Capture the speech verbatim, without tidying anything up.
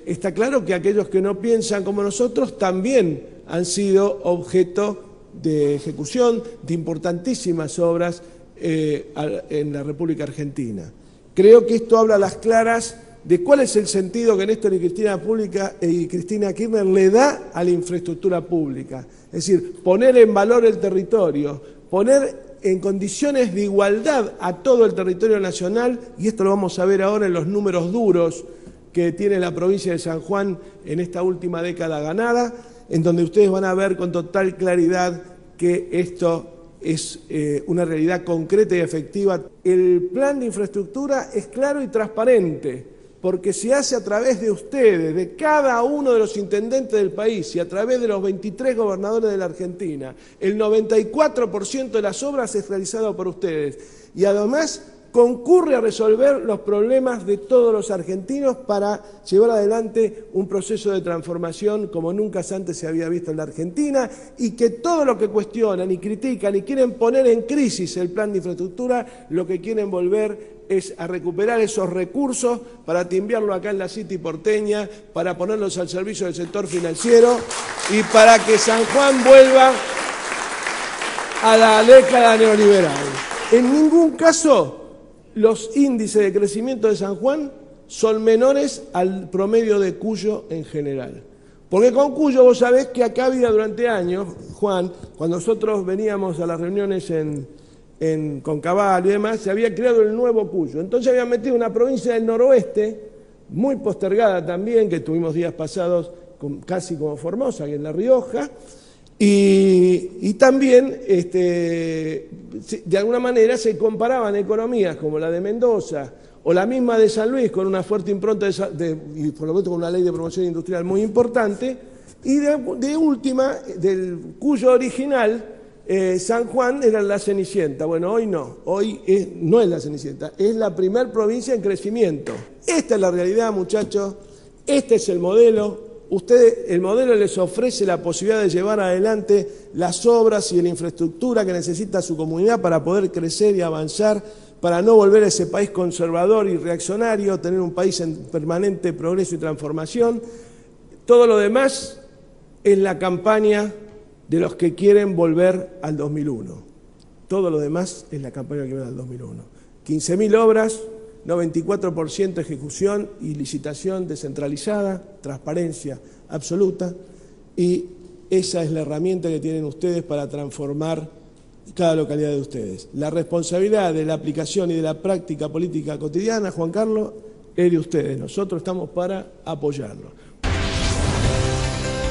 está claro que aquellos que no piensan como nosotros también han sido objeto de ejecución de importantísimas obras eh, en la República Argentina. Creo que esto habla a las claras de cuál es el sentido que Néstor y Cristina, Pública, y Cristina Kirchner le da a la infraestructura pública. Es decir, poner en valor el territorio, poner en condiciones de igualdad a todo el territorio nacional, y esto lo vamos a ver ahora en los números duros que tiene la provincia de San Juan en esta última década ganada, en donde ustedes van a ver con total claridad que esto es eh, una realidad concreta y efectiva. El plan de infraestructura es claro y transparente, porque se hace a través de ustedes, de cada uno de los intendentes del país y a través de los veintitrés gobernadores de la Argentina. El noventa y cuatro por ciento de las obras es realizado por ustedes y además concurre a resolver los problemas de todos los argentinos para llevar adelante un proceso de transformación como nunca antes se había visto en la Argentina, y que todo lo que cuestionan y critican y quieren poner en crisis el plan de infraestructura, lo que quieren volver es a recuperar esos recursos para timbiarlo acá en la City porteña, para ponerlos al servicio del sector financiero y para que San Juan vuelva a la década neoliberal. En ningún caso los índices de crecimiento de San Juan son menores al promedio de Cuyo en general. Porque con Cuyo vos sabés que acá había durante años, Juan, cuando nosotros veníamos a las reuniones en, en Concavallo y demás, se había creado el nuevo Cuyo. Entonces habían metido una provincia del noroeste, muy postergada también, que tuvimos días pasados con, casi como Formosa, aquí en La Rioja, Y, y también, este, de alguna manera, se comparaban economías como la de Mendoza o la misma de San Luis, con una fuerte impronta de, de, y por lo tanto con una ley de promoción industrial muy importante, y de, de última, del Cuyo original, eh, San Juan era la Cenicienta. Bueno, hoy no, hoy es, no es la Cenicienta, es la primer provincia en crecimiento. Esta es la realidad, muchachos, este es el modelo. Usted, el modelo les ofrece la posibilidad de llevar adelante las obras y la infraestructura que necesita su comunidad para poder crecer y avanzar, para no volver a ese país conservador y reaccionario, tener un país en permanente progreso y transformación. Todo lo demás es la campaña de los que quieren volver al dos mil uno. Todo lo demás es la campaña que viene al dos mil uno. quince mil obras, noventa y cuatro por ciento ejecución y licitación descentralizada, transparencia absoluta, y esa es la herramienta que tienen ustedes para transformar cada localidad de ustedes. La responsabilidad de la aplicación y de la práctica política cotidiana, Juan Carlos, es de ustedes. Nosotros estamos para apoyarlo.